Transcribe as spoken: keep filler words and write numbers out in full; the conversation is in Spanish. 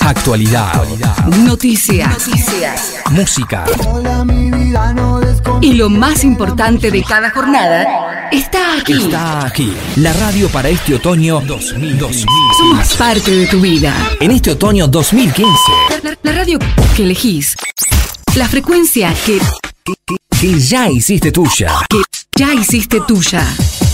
Actualidad. Noticias. Noticias. Música. Y lo más importante de cada jornada está aquí. Está aquí. La radio para este otoño dos mil quince. Somos parte de tu vida. En este otoño dos mil quince. La, la, la radio que elegís. La frecuencia que... Que, que, que ya hiciste tuya. Que ya hiciste tuya.